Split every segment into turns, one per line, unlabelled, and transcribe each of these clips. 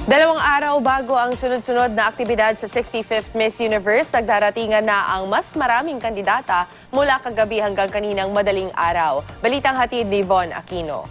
Dalawang araw bago ang sunod-sunod na aktibidad sa 65th Miss Universe, nagdaratingan na ang mas maraming kandidata mula kagabi hanggang kaninang madaling araw. Balitang hatid ni Von Aquino.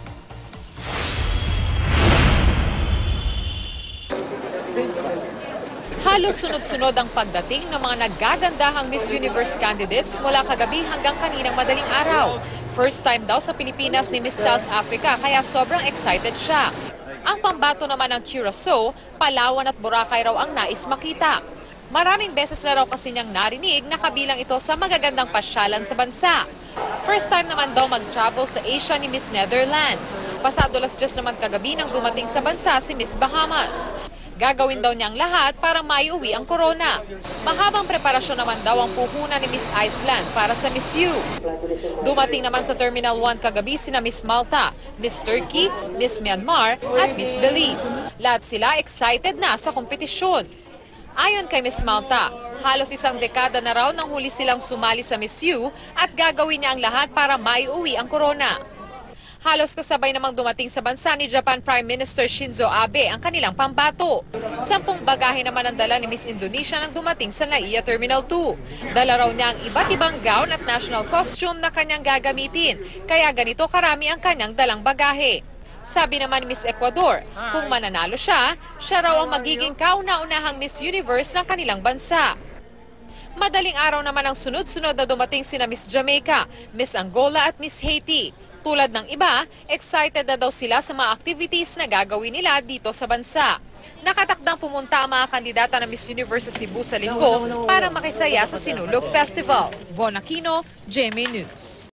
Halos sunod-sunod ang pagdating ng mga naggagandahang Miss Universe candidates mula kagabi hanggang kaninang madaling araw. First time daw sa Pilipinas ni Miss South Africa kaya sobrang excited siya. Ang pambato naman ng Curaçao, Palawan at Boracay raw ang nais makita. Maraming beses na raw kasi niyang narinig na kabilang ito sa magagandang pasyalan sa bansa. First time naman daw mag-travel sa Asia ni Miss Netherlands. Pasado 10:00 naman kagabi nang dumating sa bansa si Miss Bahamas. Gagawin daw niya ang lahat para maiuwi ang corona. Mahabang preparasyon naman daw ang puhunan ni Miss Iceland para sa Miss U. Dumating naman sa Terminal 1 kagabi sina Miss Malta, Miss Turkey, Miss Myanmar at Miss Belize. Lahat sila excited na sa kompetisyon. Ayon kay Miss Malta, halos isang dekada na raw nang huli silang sumali sa Miss U at gagawin niya ang lahat para maiuwi ang corona. Halos kasabay namang dumating sa bansa ni Japan Prime Minister Shinzo Abe ang kanilang pambato. 10 bagahe naman ang dala ni Miss Indonesia nang dumating sa NAIA Terminal 2. Dala raw niya ang iba't ibang gown at national costume na kanyang gagamitin, kaya ganito karami ang kanyang dalang bagahe. Sabi naman ni Miss Ecuador, kung mananalo siya, siya raw ang magiging kauna-unahang Miss Universe ng kanilang bansa. Madaling araw naman ang sunod-sunod na dumating sina Miss Jamaica, Miss Angola at Miss Haiti. Tulad ng iba, excited na daw sila sa mga activities na gagawin nila dito sa bansa. Nakatakdang pumunta ang mga kandidata na Miss Universe sa Cebu sa linggo para makisaya sa Sinulog Festival. Von Aquino, GMA News.